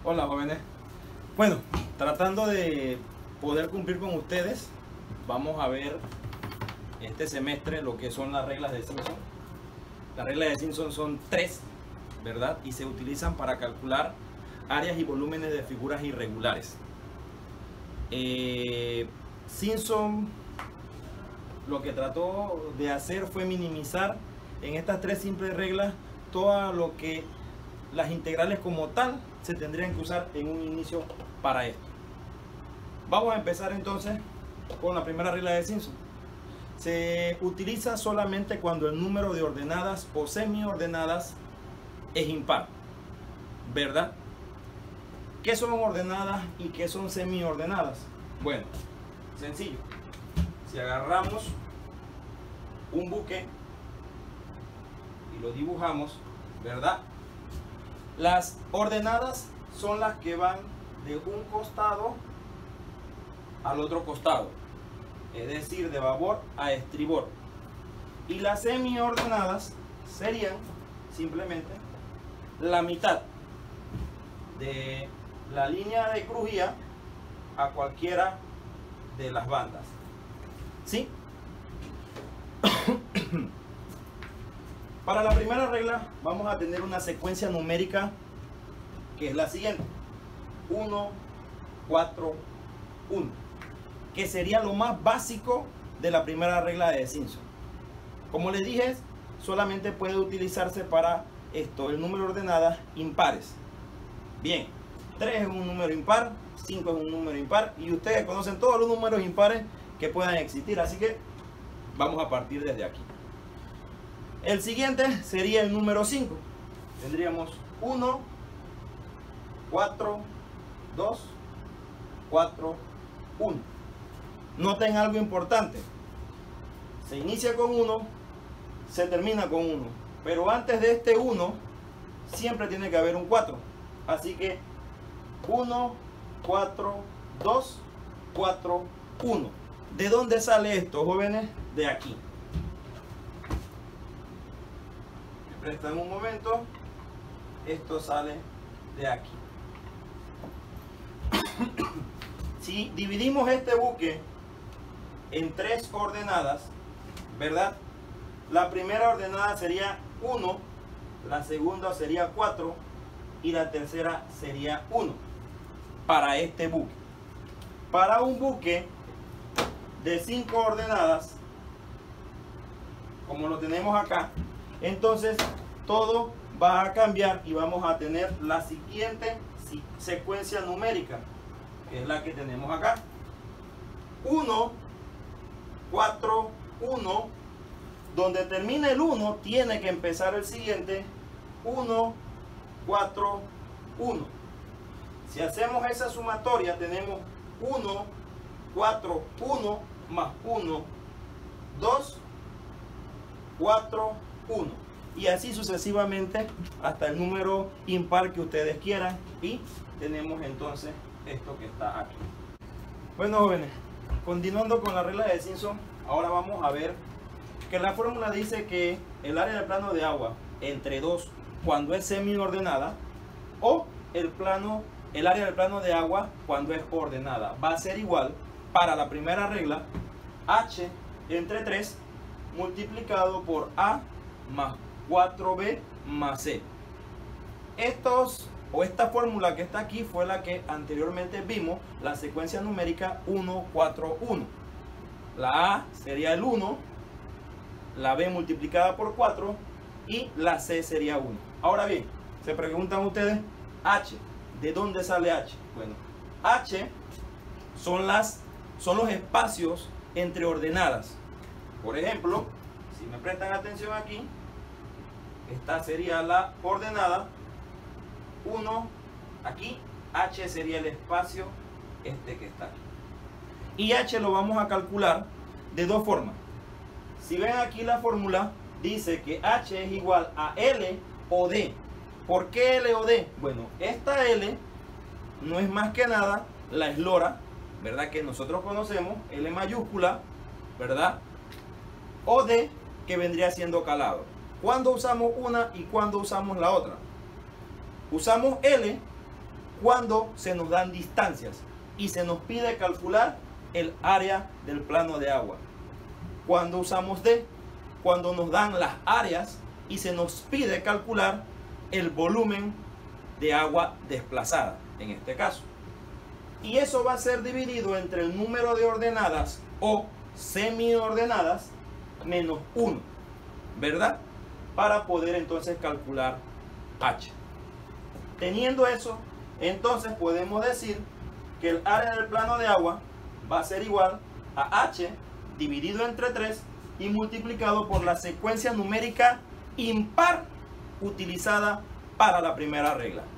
Hola jóvenes. Bueno, tratando de poder cumplir con ustedes, vamos a ver este semestre lo que son las reglas de Simpson. Las reglas de Simpson son 3, ¿verdad? Y se utilizan para calcular áreas y volúmenes de figuras irregulares. Simpson lo que trató de hacer fue minimizar en estas 3 simples reglas todo lo que las integrales como tal se tendrían que usar en un inicio para esto. Vamos a empezar entonces con la primera regla de Simpson. Se utiliza solamente cuando el número de ordenadas o semiordenadas es impar, ¿verdad? ¿Qué son ordenadas y qué son semiordenadas? Bueno, sencillo. Si agarramos un buque y lo dibujamos, ¿verdad? Las ordenadas son las que van de un costado al otro costado, es decir, de babor a estribor. Y las semiordenadas serían simplemente la mitad de la línea de crujía a cualquiera de las bandas. ¿Sí? Para la primera regla vamos a tener una secuencia numérica que es la siguiente: 1, 4, 1, que sería lo más básico de la primera regla de Simpson. Como les dije, solamente puede utilizarse para esto, el número de ordenadas impares. Bien, 3 es un número impar, 5 es un número impar, y ustedes conocen todos los números impares que puedan existir, así que vamos a partir desde aquí. El siguiente sería el número 5. Tendríamos 1, 4, 2, 4, 1. Noten algo importante. Se inicia con 1, se termina con 1. Pero antes de este 1, siempre tiene que haber un 4. Así que 1, 4, 2, 4, 1. ¿De dónde sale esto, jóvenes? De aquí. Me prestan un momento. Esto sale de aquí. Si dividimos este buque en 3 ordenadas, ¿verdad? La primera ordenada sería 1, la segunda sería 4 y la tercera sería 1 para este buque. Para un buque de 5 ordenadas, como lo tenemos acá, entonces todo va a cambiar y vamos a tener la siguiente secuencia numérica, que es la que tenemos acá: 1, 4, 1. Donde termina el 1 tiene que empezar el siguiente: 1, 4, 1. Si hacemos esa sumatoria, tenemos 1, 4, 1 más 1, 2, 4, 1. Y así sucesivamente hasta el número impar que ustedes quieran. Y tenemos entonces esto que está aquí. Bueno, jóvenes, continuando con la regla de Simpson, ahora vamos a ver que la fórmula dice que el área del plano de agua entre 2 cuando es semiordenada, o el área del plano de agua cuando es ordenada, va a ser igual para la primera regla h entre 3 multiplicado por a más 4b más c. Esta fórmula que está aquí fue la que anteriormente vimos, la secuencia numérica 1, 4, 1. La a sería el 1, la b multiplicada por 4 y la c sería 1. Ahora bien, se preguntan ustedes, h, ¿de dónde sale h? Bueno, h son los espacios entre ordenadas. Por ejemplo, si me prestan atención aquí, esta sería la ordenada 1, aquí h sería el espacio este que está aquí. Y h lo vamos a calcular de dos formas. Si ven aquí la fórmula, dice que h es igual a L o D. ¿Por qué L o D? Bueno, esta L no es más que nada la eslora, ¿verdad? Que nosotros conocemos, L mayúscula, ¿verdad? O D, que vendría siendo calado. ¿Cuándo usamos una y cuándo usamos la otra? Usamos L cuando se nos dan distancias y se nos pide calcular el área del plano de agua. Cuando usamos D, cuando nos dan las áreas y se nos pide calcular el volumen de agua desplazada, en este caso. Y eso va a ser dividido entre el número de ordenadas o semiordenadas menos 1, ¿verdad? Para poder entonces calcular H. Teniendo eso, entonces podemos decir que el área del plano de agua va a ser igual a H dividido entre 3 y multiplicado por la secuencia numérica impar utilizada para la primera regla.